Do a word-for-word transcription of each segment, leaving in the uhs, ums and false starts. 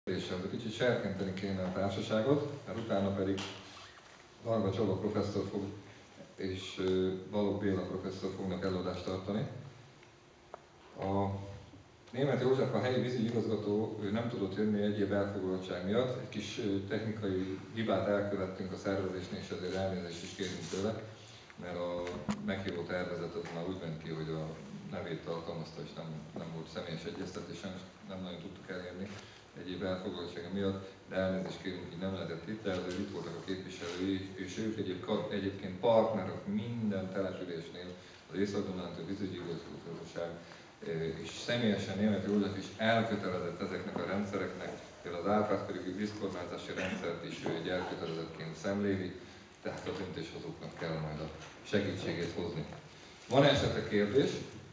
És kicsit serkenteni kéne a társaságot, mert utána pedig Varga Csaba professzor fog és Balogh Béla professzor fognak előadást tartani. A Németh József, a helyi vízügyi igazgató, ő nem tudott jönni egyéb elfoglaltság miatt. Egy kis technikai hibát elkövettünk a szervezésnél, és ezért elnézést is kérünk tőle, mert a meghívó tervezet az már úgy ment ki, hogy a nevét tartalmazta, és nem, nem volt személyes egyeztetés, nem nagyon tudtuk elérni egyéb elfoglaltsága miatt, de elnézést kérünk, hogy nem lehetett itt, de azért itt voltak a képviselői, és ők egyéb, egyébként partnerek minden településnél, az Észak-Dunántúl vízügyi igazgatóság, és személyesen Németh József is elkötelezett ezeknek a rendszereknek, például az Árpád-körüli vízkormányzási rendszert is ő egy elkötelezettként szemléli, tehát a döntéshozóknak kell majd a segítségét hozni. Van esetleg kérdés?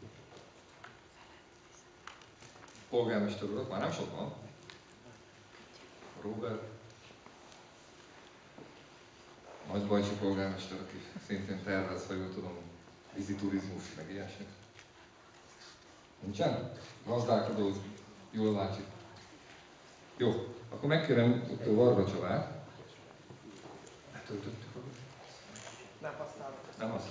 Polgármester urak, már nem sok van. Róbert, Nagybajcsi polgármester, aki szintén tervez, ha jól tudom, vízi turizmus, meg ilyesmi. Nincsen? Gazdálkodó, jól látjuk. Jó, akkor megkérem dr. Varga Csabát. Letöltöttük a... Nem használok. Nem használok.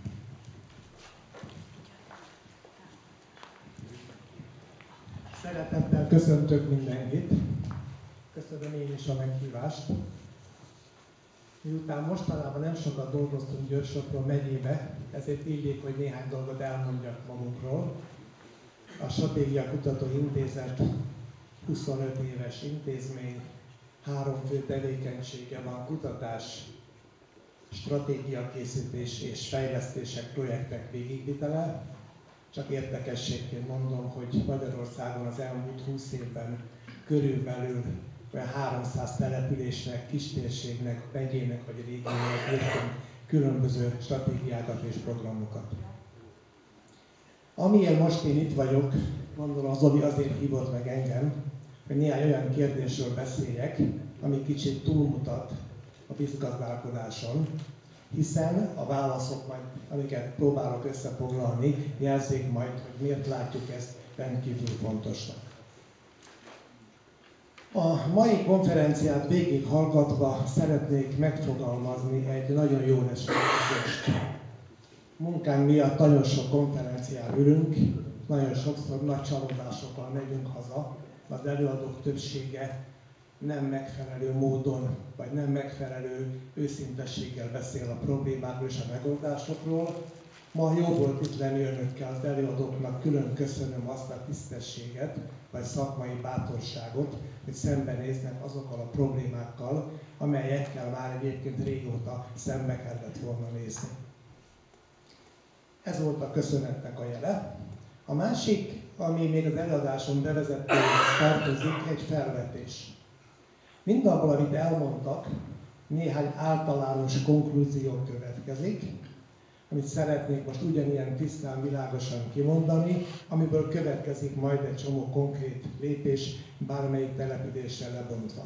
Szeretettel köszöntök mindenkit. Köszönöm én is a meghívást. Miután mostanában nem sokat dolgoztunk Győr-Sopron megyébe, ezért illik, hogy néhány dolgot elmondjak magunkról. A Stratégia Kutató Intézet huszonöt éves intézmény, három fő tevékenysége van: kutatás, stratégiakészítés és fejlesztések, projektek végigvitele. Csak érdekességként mondom, hogy Magyarországon az elmúlt húsz évben körülbelül háromszáz településnek, kistérségnek, megyének vagy régiónak írtunk különböző stratégiákat és programokat. Amiért most én itt vagyok, gondolom Zoli azért hívott meg engem, hogy néhány olyan kérdésről beszéljek, ami kicsit túlmutat a vízgazdálkodáson, hiszen a válaszok, majd, amiket próbálok összefoglalni, jelzik majd, hogy miért látjuk ezt rendkívül fontosnak. A mai konferenciát végighallgatva szeretnék megfogalmazni egy nagyon jó érzést. Munkánk miatt nagyon sok konferencián ülünk, nagyon sokszor nagy csalódásokkal megyünk haza, az előadók többsége nem megfelelő módon, vagy nem megfelelő őszintességgel beszél a problémákról és a megoldásokról. Ma jó volt itt lenni önökkel, az előadóknak külön köszönöm azt a tisztességet, vagy szakmai bátorságot, hogy szembenéznek azokkal a problémákkal, amelyekkel már egyébként régóta szembe kellett volna nézni. Ez volt a köszönetnek a jele. A másik, ami még az előadáson bevezetőhez tartozik, egy felvetés. Mindabból, amit elmondtak, néhány általános konklúzió következik, amit szeretnék most ugyanilyen tisztán, világosan kimondani, amiből következik majd egy csomó konkrét lépés, bármelyik településre lebontva.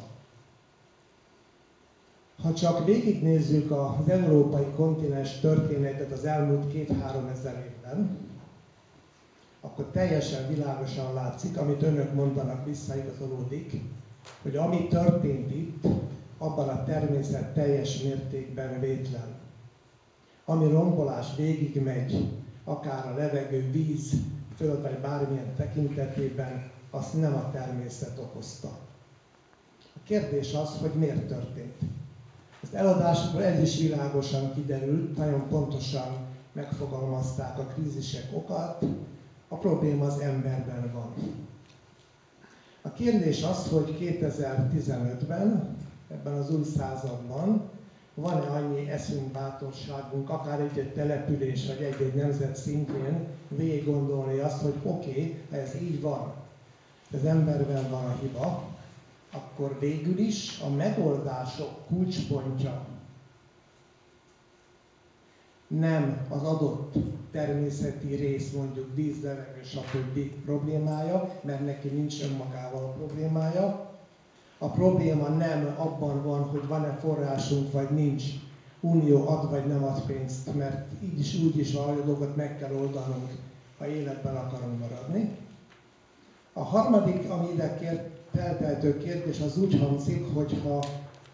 Ha csak végignézzük az európai kontinens történetet az elmúlt két-három ezer évben, akkor teljesen világosan látszik, amit önök mondanak, visszaigazolódik, hogy ami történt itt, abban a természet teljes mértékben vétlen. Ami rombolás végigmegy, akár a levegő, víz, föld vagy bármilyen tekintetében, azt nem a természet okozta. A kérdés az, hogy miért történt. Az eladásokból ez is világosan kiderült, nagyon pontosan megfogalmazták a krízisek okát, a probléma az emberben van. A kérdés az, hogy kétezer-tizenötben, ebben az új században van-e annyi eszünk, bátorságunk, akár egy-egy település vagy egy-egy nemzet szintjén végig gondolni azt, hogy oké, okay, ha ez így van, az emberben van a hiba, akkor végül is a megoldások kulcspontja nem az adott természeti rész, mondjuk víz, levegő, stb. Problémája, mert neki nincs önmagával a problémája. A probléma nem abban van, hogy van-e forrásunk, vagy nincs, unió ad vagy nem ad pénzt, mert így is úgy is valami dolgot meg kell oldanunk, ha életben akarunk maradni. A harmadik, ami ide feltehető kérdés az úgy hangzik, hogyha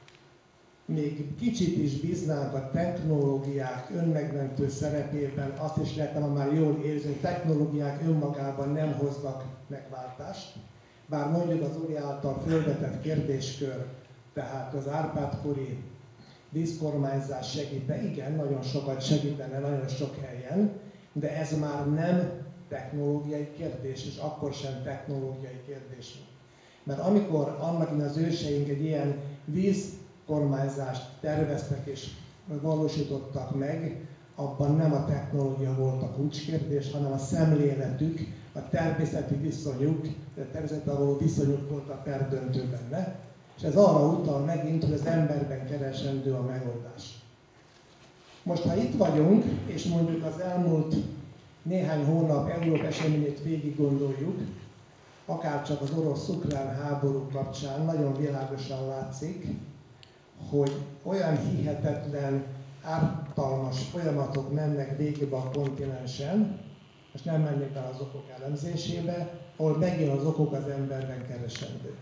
még kicsit is bíznánk a technológiák önmegmentő szerepében, azt is lehetne már jól érezni, hogy technológiák önmagában nem hoznak megváltást. Bár mondjuk az Uri által felvetett kérdéskör, tehát az Árpád-kori vízkormányzás segítene, igen, nagyon sokat segítene, nagyon sok helyen, de ez már nem technológiai kérdés, és akkor sem technológiai kérdés. Mert amikor annak az őseink egy ilyen vízkormányzást terveztek és valósítottak meg, abban nem a technológia volt a kulcskérdés, hanem a szemléletük, a természeti viszonyuk, a természettel való viszonyuk volt a perdöntő benne. És ez arra utal megint, hogy az emberben keresendő a megoldás. Most, ha itt vagyunk, és mondjuk az elmúlt néhány hónap Európa eseményét végig gondoljuk, akárcsak az orosz-ukrán háború kapcsán nagyon világosan látszik, hogy olyan hihetetlen, ártalmas folyamatok mennek végig a kontinensen, és nem mennék el az okok elemzésébe, ahol megint az okok az emberben keresendők.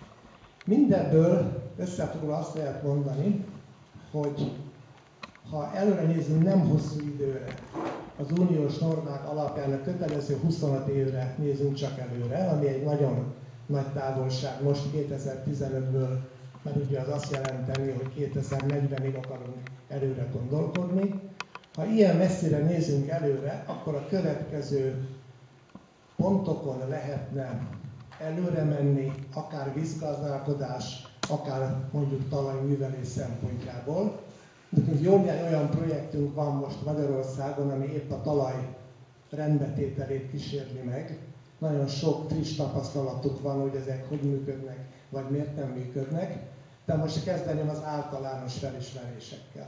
Mindebből összefoglalva azt lehet mondani, hogy ha előre nézünk nem hosszú időre, az uniós normák alapján a kötelező huszonöt évre nézünk csak előre, ami egy nagyon nagy távolság most kétezer-tizenötből, mert ugye az azt jelenteni, hogy kétezer-negyvenig akarunk előre gondolkodni. Ha ilyen messzire nézünk előre, akkor a következő pontokon lehetne előre menni, akár vízgazdálkodás, akár mondjuk talajművelés szempontjából. De jó néhány olyan projektünk van most Magyarországon, ami épp a talaj rendbetételét kísérli meg. Nagyon sok friss tapasztalatuk van, hogy ezek hogy működnek, vagy miért nem működnek. De most kezdeném az általános felismerésekkel.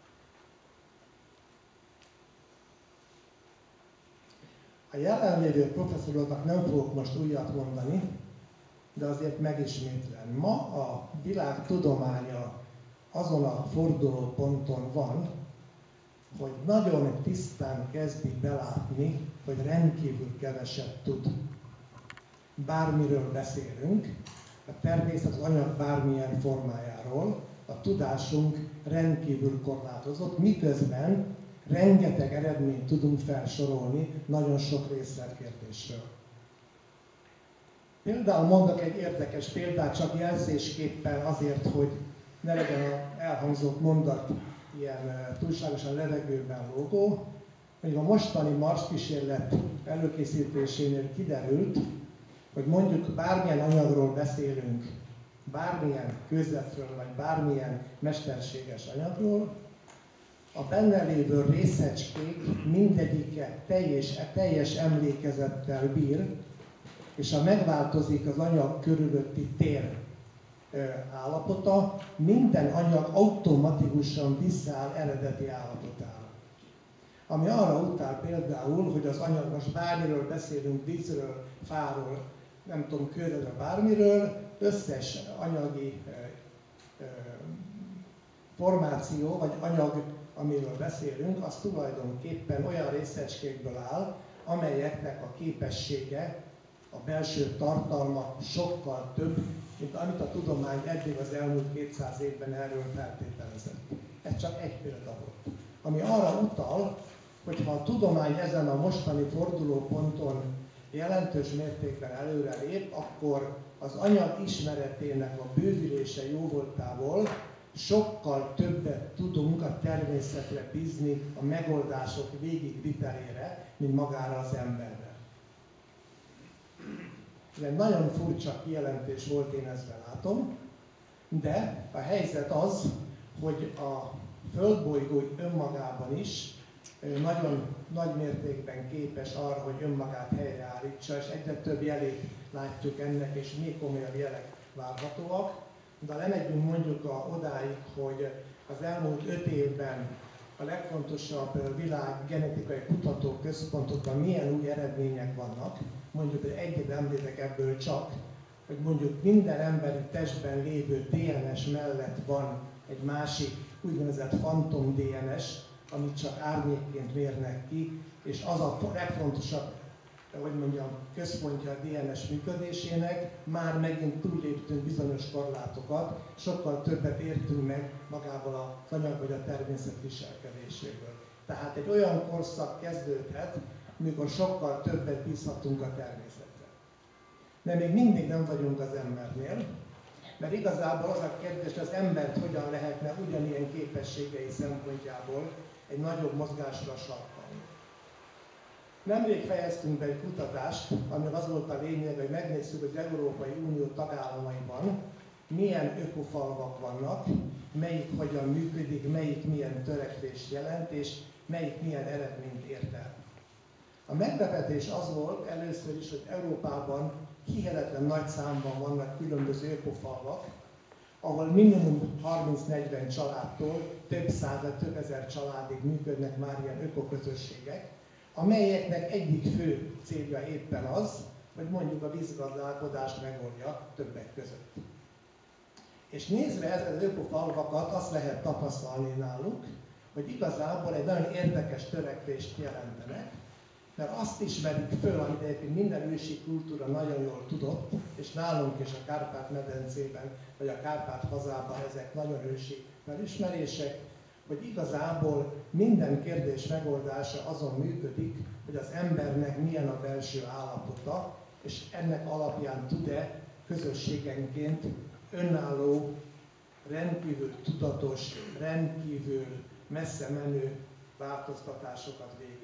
A jelenlévő professzoroknak nem fogok most újat mondani, de azért megismétlem. Ma a világ tudománya azon a fordulóponton van, hogy nagyon tisztán kezdi belátni, hogy rendkívül keveset tud. Bármiről beszélünk, a természet az anyag bármilyen formájáról, a tudásunk rendkívül korlátozott, miközben rengeteg eredményt tudunk felsorolni nagyon sok részletkérdésről. Például mondok egy érdekes példát, csak jelzésképpen azért, hogy ne legyen az elhangzott mondat ilyen túlságosan levegőben lógó. Mondjuk a mostani Mars kísérlet előkészítésénél kiderült, hogy mondjuk bármilyen anyagról beszélünk, bármilyen kőzetről, vagy bármilyen mesterséges anyagról, a benne lévő részecskék mindegyike teljes, teljes emlékezettel bír, és ha megváltozik az anyag körülötti tér állapota, minden anyag automatikusan visszaáll eredeti állapotára. Ami arra utal például, hogy az anyag, most bármiről beszélünk, vízről, fáról, nem tudom, kőzetről, bármiről, összes anyagi formáció, vagy anyag, amiről beszélünk, az tulajdonképpen olyan részecskékből áll, amelyeknek a képessége, a belső tartalma sokkal több, mint amit a tudomány eddig az elmúlt kétszáz évben erről feltételezett. Ez csak egy példa volt. Ami arra utal, hogy ha a tudomány ezen a mostani fordulóponton jelentős mértékben előrelép, akkor az anyag ismeretének a bővülése jóvoltából sokkal többet tudunk a természetre bízni a megoldások végigvitelére, mint magára az emberre. Ez egy nagyon furcsa kijelentés volt, én ezt belátom, de a helyzet az, hogy a földbolygó önmagában is nagyon nagy mértékben képes arra, hogy önmagát helyreállítsa, és egyre több jelét látjuk ennek, és még komolyabb jelek várhatóak. De lemegyünk mondjuk a, odáig, hogy az elmúlt öt évben a legfontosabb világ genetikai kutatóközpontokban milyen új eredmények vannak, mondjuk, hogy egyet említek ebből csak, hogy mondjuk minden emberi testben lévő dé en es mellett van egy másik úgynevezett fantom dé en es, amit csak árnyékként mérnek ki, és az a legfontosabb hogy mondjam, központja a dé en es működésének, már megint túlléptünk bizonyos korlátokat, sokkal többet értünk meg magából az anyag vagy a természet viselkedéséből. Tehát egy olyan korszak kezdődhet, amikor sokkal többet bízhatunk a természetre. De még mindig nem vagyunk az embernél, mert igazából az a kérdés, hogy az embert hogyan lehetne ugyanilyen képességei szempontjából egy nagyobb mozgásra sarkalni. Nemrég fejeztünk be egy kutatást, aminek az volt a lényeg, hogy megnézzük, hogy az Európai Unió tagállamaiban milyen ökofalvak vannak, melyik hogyan működik, melyik milyen törekvést jelent, és melyik milyen eredményt ért el. A meglepetés az volt először is, hogy Európában hihetetlen nagy számban vannak különböző ökofalvak, ahol minimum harminc-negyven családtól több száz, több ezer családig működnek már ilyen ökoközösségek, amelyeknek egyik fő célja éppen az, hogy mondjuk a vízgazdálkodást megoldja többek között. És nézve ezeket az ökofalvakat, azt lehet tapasztalni náluk, hogy igazából egy nagyon érdekes törekvést jelentenek, mert azt ismerik föl, amit egyébként minden ősi kultúra nagyon jól tudott, és nálunk is a Kárpát-medencében, vagy a Kárpát-hazában ezek nagyon ősi felismerések, hogy igazából minden kérdés megoldása azon működik, hogy az embernek milyen a belső állapota, és ennek alapján tud-e közösségenként önálló, rendkívül tudatos, rendkívül messze menő változtatásokat végigvinni.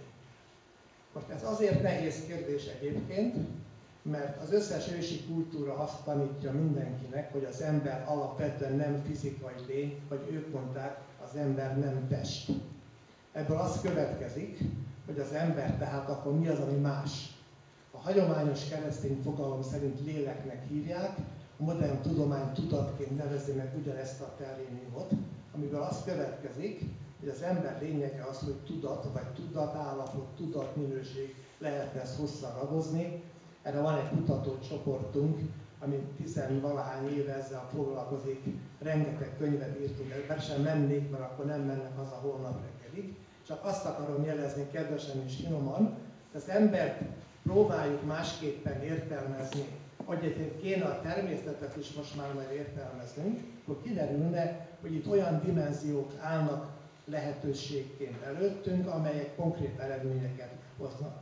Most ez azért nehéz kérdés egyébként, mert az összes ősi kultúra azt tanítja mindenkinek, hogy az ember alapvetően nem fizikai lény, vagy ők mondták, az ember nem test. Ebből az következik, hogy az ember tehát akkor mi az, ami más. A hagyományos keresztény fogalom szerint léleknek hívják, a modern tudomány tudatként nevezi meg ugyanezt a terméniumot, amiből az következik, hogy az ember lényege az, hogy tudat, vagy tudatállapot, tudatminőség, lehetne ezt hosszan ragozni. Erre van egy kutatócsoportunk, ami tizenvalahány éve ezzel foglalkozik, rengeteg könyvet írtunk, ebben sem mennék, mert akkor nem mennek haza holnap reggelig. Csak azt akarom jelezni kedvesen és finoman, hogy az embert próbáljuk másképpen értelmezni, hogy egyébként kéne a természetet is most már majd értelmeznünk, akkor kiderülne, hogy itt olyan dimenziók állnak lehetőségként előttünk, amelyek konkrét eredményeket hoznak.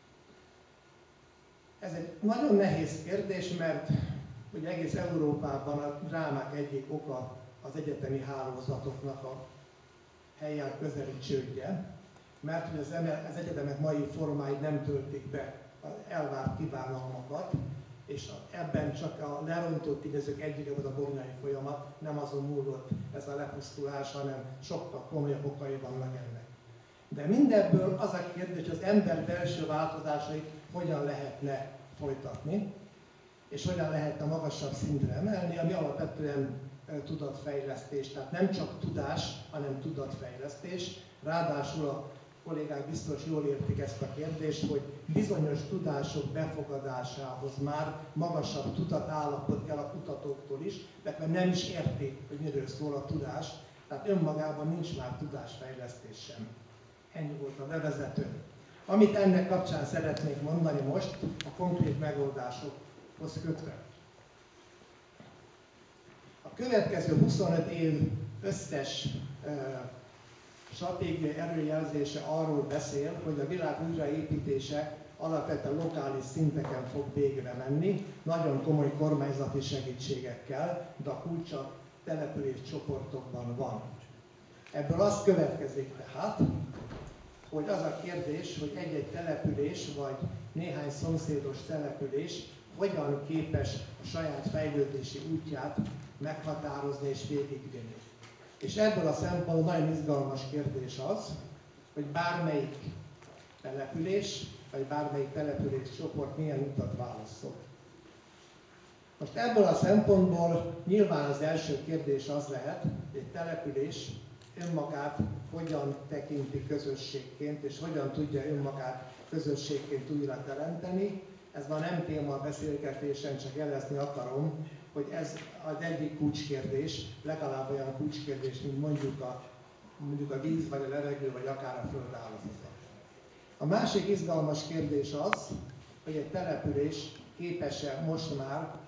Ez egy nagyon nehéz kérdés, mert ugye egész Európában a drámák egyik oka az egyetemi hálózatoknak a helyen közeli csődje, mert hogy az, az egyetemek mai formái nem töltik be az elvárt kívánalmakat, és ebben csak a lerontott idézők egyike volt a bornyai folyamat, nem azon múlott ez a lepusztulás, hanem sokkal komolyabb okai vannak ennek. De mindebből az a kérdés, hogy az ember belső változásait hogyan lehetne folytatni, és hogyan lehetne magasabb szintre emelni, ami alapvetően tudatfejlesztés, tehát nem csak tudás, hanem tudatfejlesztés. Ráadásul a kollégák biztos jól értik ezt a kérdést, hogy bizonyos tudások befogadásához már magasabb tudatállapot kell a kutatóktól is, mert nem is értik, hogy miről szól a tudás, tehát önmagában nincs már tudásfejlesztés sem. Ennyi volt a bevezető. Amit ennek kapcsán szeretnék mondani most, a konkrét megoldásokhoz kötve. A következő huszonöt év összes uh, stratégiai előjelzése arról beszél, hogy a világ újraépítése alapvetően lokális szinteken fog végre menni, nagyon komoly kormányzati segítségekkel, de a kulcsa település csoportokban van. Ebből az következik tehát, hogy az a kérdés, hogy egy-egy település vagy néhány szomszédos település hogyan képes a saját fejlődési útját meghatározni és végigvinni. És ebből a szempontból nagyon izgalmas kérdés az, hogy bármelyik település, vagy bármelyik település csoport milyen utat válaszol. Most ebből a szempontból nyilván az első kérdés az lehet, hogy egy település önmagát hogyan tekinti közösségként, és hogyan tudja önmagát közösségként újra teremteni. Ez ma nem téma a beszélgetésen, csak jelezni akarom, hogy ez az egyik kulcskérdés, legalább olyan kulcskérdés, mint mondjuk a, mondjuk a víz, vagy a levegő, vagy akár a föld állapota. A másik izgalmas kérdés az, hogy egy település képes-e most már